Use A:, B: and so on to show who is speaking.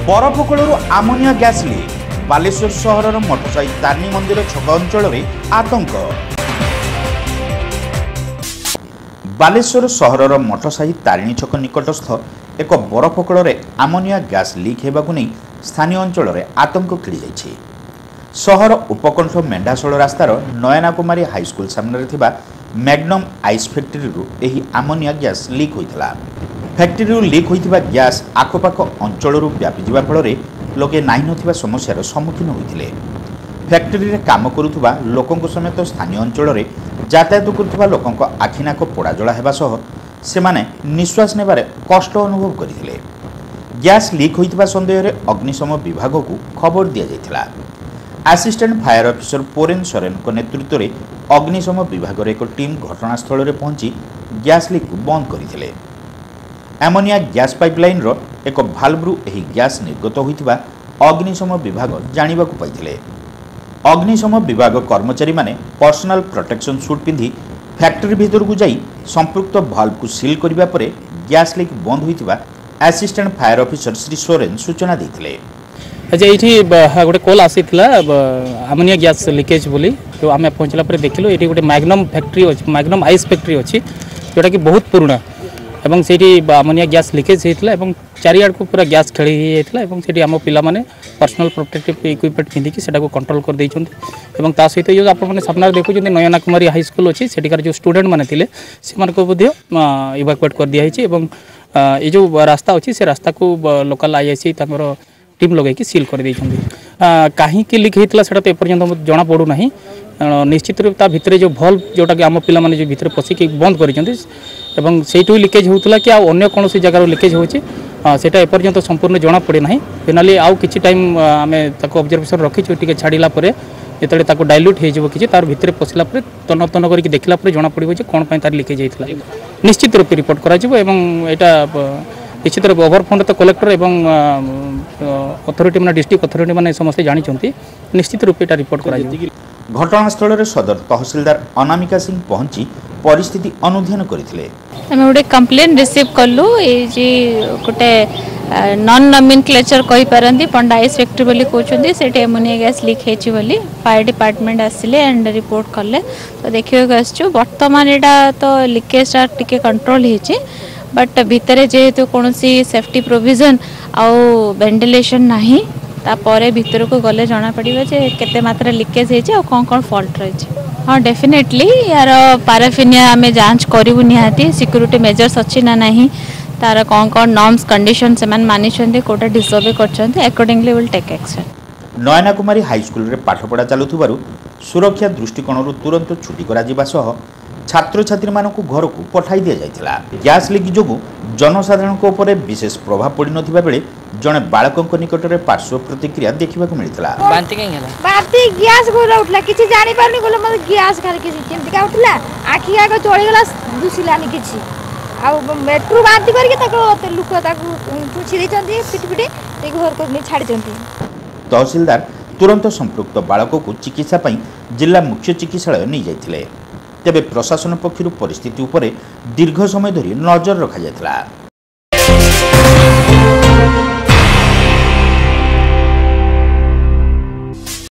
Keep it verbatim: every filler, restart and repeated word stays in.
A: बरफकोलू ammonia gas leak Baleshwar सहर मठसाई तारिणी मंदिर छक अंचल आतंक। बालेश्वर सहर मठसाई तारिणी छक निकटस्थ एक बरफकोल आमोनिया गैस लीक होगा नहीं स्थानीय अंचल आतंक खेली जाइए। सहर उपकंठ मेंढाशोल रास्तार नयना कुमारी हाईस्कल सामने Magnum ice factory ammonia gas leak होता। फैक्ट्री लीक होता गैस आखपाख अंचल व्यापी जावा फल लोके नहीं नथिबा समस्यार सम्मुखीन होते। फैक्ट्री रे काम करुवा लोकों समेत स्थानीय अंचल यातायात करुवा लोकों आखिनाक पोड़ाजला हेबा सह सेमाने निश्वास नेबारे कष्ट अनुभव करथिले। गैस लीक होता सन्देह अग्निशम विभाग को खबर दि जाइथिला। Assistant fire officer Poren Soren को नेतृत्व में अग्निशम विभाग एक टीम घटनास्थल में पहुंची गैस लीक को बंद करथिले। एमोनिया गैस पाइपलाइन रो एक भाल्वरू एही गैस निर्गत होइतिबा अग्निशम विभाग जानिबा को पाइथिले। अग्निशम विभाग कर्मचारी माने पर्सनल प्रोटेक्शन सूट पिंधि फैक्ट्री भीतर को जाई संपृक्त भाल्व को सील करिबा परे गैस लीक बंद होइतिबा assistant fire officer Shri Soren सूचना देथिले।
B: अच्छा ये गोटे कॉल आसीथिला आमोनिया गैस लीकेज बोली तो आम पहुँचला देखिलु ये गोटे मैग्नम फैक्ट्री अच्छी मैग्नम आइस फैक्ट्री अच्छी जोटा कि बहुत पुराना एवं से आमोनिया गैस लीकेज होता है चारिआड़ को पूरा गैस खेली होता है आम पिला माने पर्सनल प्रोटेक्टिव इक्विपमेंट पिंधिकी से कंट्रोल कर देइछन्ति ता सहित जो आप सामने देखुं नयना कुमारी हाईस्कल अच्छी सेठिकार जो स्टूडेंट मैंने थे से इवाकुएट कर दिखाई ये जो रास्ता अच्छी से रास्ता को लोकल आईआईसी टीम लगे सिल कर कहीं लीक होता है एपर्यंत जना पड़ूना। निश्चित रूप ता भितर जो भल्व जोटा कि आम पिला माने जो भितर पशिक बंद कर से लीकेज होता कि अन्य कौन जगार लीकेज होची सेटा एपर्यंत संपूर्ण जना पड़े ना। फाइनाली आउ किछि टाइम आम ऑब्जर्वेशन रखीचु टिके छाड़िला परे जेतले ताको डाइल्यूट हे जबो किछि तार भितर पसिला परे तन तन करके देखला परे जना पड़िबो जे कोन पय तार लीकेज हेतला। निश्चित रूप रिपोर्ट करा जिवो एवं एटा निश्चित रूप ओवरफंड तो कलेक्टर एवं अथॉरिटी माने डिस्ट्रिक्ट अथॉरिटी माने समस्त जानिचंती निश्चित रूप एटा रिपोर्ट करा जिवो।
A: घटनास्थल में सदर तहसीलदार अनामिका सिंह पहुंची परिस्थिति अनुध्यान करथिले।
C: हमें गोटे कंप्लेन रिसीव कलु ये जी गोटे नॉन नॉमेनक्लेचर कहि परंदी पंडा आइस फैक्ट्री बोली कहउछंदी सेटे एमोनिया गैस लीक हेची बोली फायर डिपार्टमेंट आसिले एंड रिपोर्ट करले तो देखियो गसछु वर्तमान एटा तो लीकेज टिके कंट्रोल हेची बट भितरे जेहेतु कोनोसी सेफ्टी प्रोविजन आउ वेंटिलेशन नाही तापर भीतर को गले जना पड़े जे केते मात्रा लीकेज है कौन कौन फॉल्ट रही। हाँ डेफिनेटली यार पाराफिनिया आम जांच करूँ निहाती सिक्यूरिटी मेजर्स अच्छी ना नहीं तार कौन कौन नॉर्म्स कंडीशन से मानी कोटा डिसोबे कर accordingly will take action.
A: Nayana Kumari high school रे पाठपढ़ा चलुथिबारु सुरक्षा दृष्टिकोण तुरंत छुट्टी करा जिबा सह छात्र छात्री मानक घर को पठाई दिया जाइथिला। गैस लीक जोगु जनसाधारण को ऊपर विशेष प्रभाव पड़ नथिबा बेले जने बालकों निकट में पार्श्व प्रतिक्रिया देखा मिलता।
D: बांती कहीं हला बांती गैस गोरा उठला किछि जानि पारनी गोला मते गैस खाली किछि केमति का उठला आखि आगे चली गला दुसिलानी किछि आ मेट्रो बांती करके ताको लुक ताको पुछि दैचंती पिटपिटे ते घर को छाडी चंती।
A: तहसीलदार तुरंत संपृक्त बालक को चिकित्सा पई जिला मुख्य चिकित्सालय नहीं जाइथिले। तेबे प्रशासन पक्षरु परिस्थिति उपरे दीर्घ समय धरी नजर रखा जायतिला।